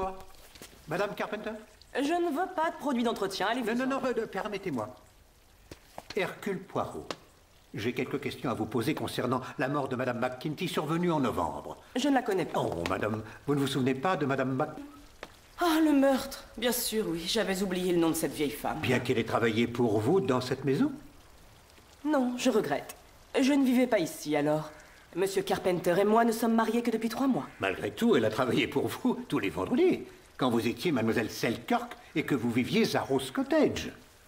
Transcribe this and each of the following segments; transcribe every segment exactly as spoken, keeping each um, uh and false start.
Permettez-moi. Madame Carpenter? Je ne veux pas de produit d'entretien, allez-vous. Non, non, non, euh, permettez-moi. Hercule Poirot, j'ai quelques questions à vous poser concernant la mort de Madame McKinty survenue en novembre. Je ne la connais pas. Oh, madame, vous ne vous souvenez pas de Madame Mc... Ah, le meurtre. Bien sûr, oui. J'avais oublié le nom de cette vieille femme. Bien qu'elle ait travaillé pour vous dans cette maison? Non, je regrette. Je ne vivais pas ici, alors. Monsieur Carpenter et moi ne sommes mariés que depuis trois mois. Malgré tout, elle a travaillé pour vous tous les vendredis, quand vous étiez Mademoiselle Selkirk et que vous viviez à Rose Cottage.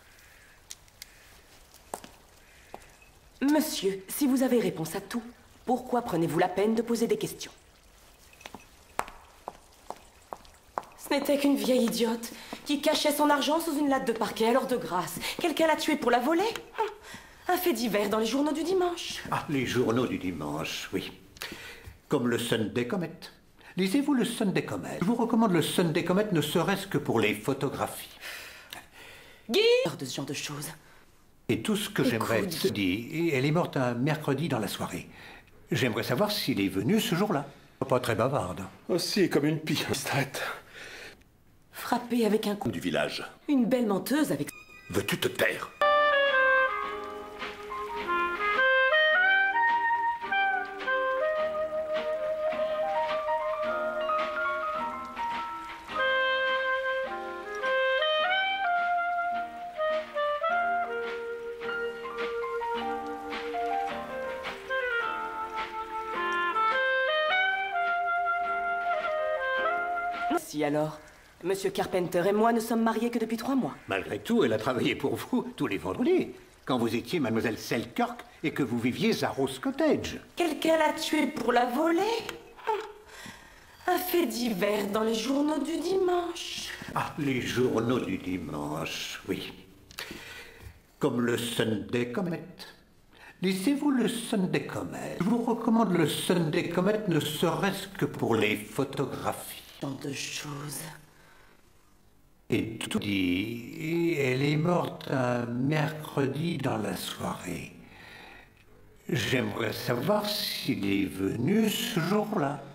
Monsieur, si vous avez réponse à tout, pourquoi prenez-vous la peine de poser des questions? Ce n'était qu'une vieille idiote qui cachait son argent sous une latte de parquet à l'heure de grâce. Quelqu'un l'a tuée pour la voler? Un fait divers dans les journaux du dimanche. Ah, les journaux du dimanche, oui. Comme le Sunday Comet. Lisez-vous le Sunday Comet? Je vous recommande le Sunday Comet, ne serait-ce que pour les photographies. Guy de ce genre de choses. Et tout ce que j'aimerais te dire, elle est morte un mercredi dans la soirée. J'aimerais savoir s'il est venu ce jour-là. Pas très bavarde. Aussi comme une pie distraite. Frappée avec un coup. Du village. Une belle menteuse avec... Veux-tu te taire? Si alors, Monsieur Carpenter et moi ne sommes mariés que depuis trois mois. Malgré tout, elle a travaillé pour vous tous les vendredis, quand vous étiez Mademoiselle Selkirk et que vous viviez à Rose Cottage. Quelqu'un l'a tuée pour la voler? Un fait divers dans les journaux du dimanche. Ah, les journaux du dimanche, oui. Comme le Sunday Comet. Lisez-vous le Sunday Comet? Je vous recommande le Sunday Comet, ne serait-ce que pour les photographies. Tant de choses. Et tout dit, elle est morte un mercredi dans la soirée. J'aimerais savoir s'il est venu ce jour-là.